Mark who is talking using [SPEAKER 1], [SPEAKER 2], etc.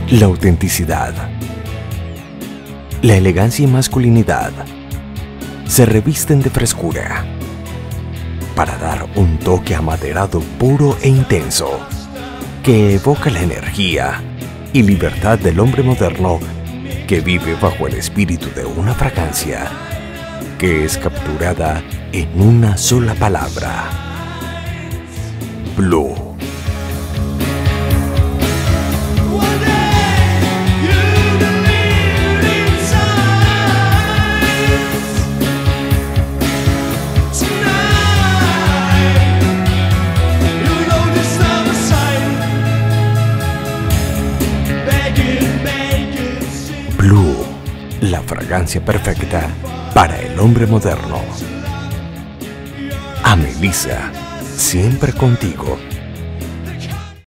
[SPEAKER 1] La autenticidad, la elegancia y masculinidad se revisten de frescura para dar un toque amaderado, puro e intenso que evoca la energía y libertad del hombre moderno que vive bajo el espíritu de una fragancia que es capturada en una sola palabra: Blue. Blue, la fragancia perfecta para el hombre moderno. Amelisa, siempre contigo.